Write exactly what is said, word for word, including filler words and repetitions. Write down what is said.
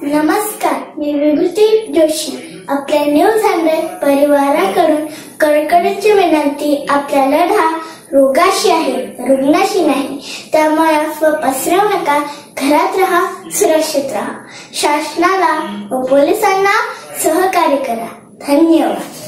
नमस्कार, मी विभूती जोशी. आपल्या news hundred परिवाराकडून कडकडीची विनंती. आपला लढा रोगाशी आहे, रुग्णाशी नाही. त्यामुळे अफवा पसरवू नका. घरात राहा, सुरक्षित राहा. शासनाला व पोलिसांना सहकार्य करा. धन्यवाद.